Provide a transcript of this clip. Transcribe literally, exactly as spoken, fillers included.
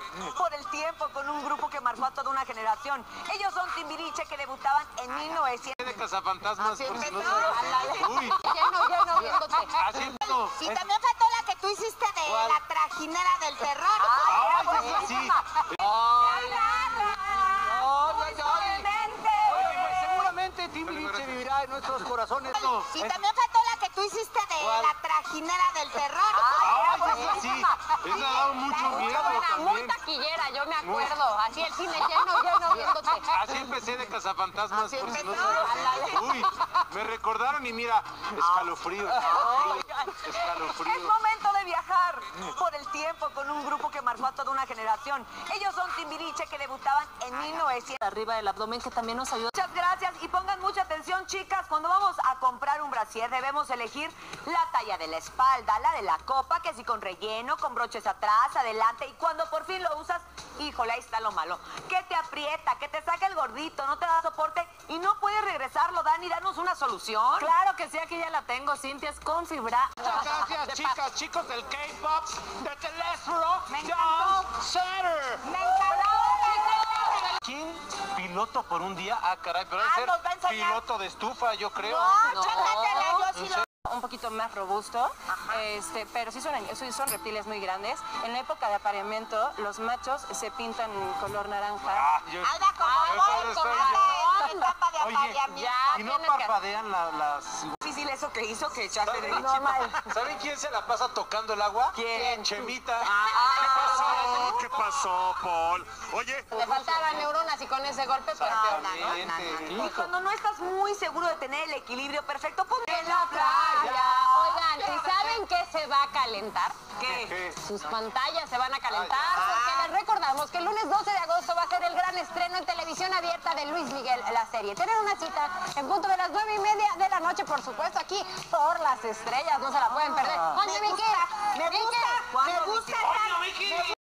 por el tiempo con un grupo que marcó a toda una generación. Ellos son Timbiriche, que debutaban en mil novecientos. De cazafantasmas, Así por si no empezó. se... Uy. Lleno, lleno, viéndote. Así empezó. Y también faltó la que tú hiciste de ¿Cuál? la trajinera del terror. Ay, esa sí. Ay, Oye, pues seguramente Timbiriche vivirá en nuestros corazones. No. Y también faltó la que tú hiciste de ¿Cuál? la trajinera del terror. Ay, esa sí. Esa ha dado mucho miedo Muy también. taquillera, yo me acuerdo. Así el cine lleno, lleno, viéndote. Así empecé de cazafantasmas, Así por si no empezó. se... Uy, me recordaron y mira, escalofrío. Es Escalofrío. momento de viajar por el tiempo con un grupo que marcó a toda una generación. Ellos son Timbiriche, que debutaban en mil novecientos. Arriba del abdomen, que también nos ayuda. Muchas gracias y pongan mucha atención, chicas. Cuando vamos a comprar un brasier debemos elegir la talla de la espalda, la de la copa, que si con relleno, con broches atrás, adelante, y cuando por fin lo usas, híjole, ahí está lo malo. Que te aprieta, que te saca el gordito, no te da soporte y no puedes regresarlo. Dani, danos una solución. Claro que sí, aquí ya la tengo. Cintia, es con fibra. Muchas gracias, chicas, chicos del K-pop, de Telesforo, Me encantó. Center. Me encantó. ¿Quién? ¿Piloto por un día? Ah, caray, pero debe Ah, ser nos va a enseñar. piloto de estufa, yo creo. No, chécatela, yo sí lo... Un poquito más robusto, este, pero sí son, sí son reptiles muy grandes. En la época de apareamiento, los machos se pintan color naranja. Ah, yo... Alba, como Esa voy, no como estoy yo. esta etapa de Oye, apareamiento. ya ¿y no tienes que- parpadean la- las...? Difícil eso que hizo que echaste de ¿Saben? normal. ¿Saben quién se la pasa tocando el agua? ¿Quién? Chemita. ¿Qué pasó? ¿Qué pasó, Paul? Oye, Le faltaban neuronas y con ese golpe, pero... Exactamente. Y cuando no estás muy seguro de tener el equilibrio perfecto, ponte en la playa. Oigan, ¿y saben qué se va a calentar? ¿Qué? ¿Qué? Sus pantallas se van a calentar, Ay, porque les recordamos que el lunes doce de agosto va a ser el gran estreno en televisión abierta de Luis Miguel, la serie. Tienen una cita en punto de las nueve y media de la noche, por supuesto, aquí por Las Estrellas, no se la pueden perder.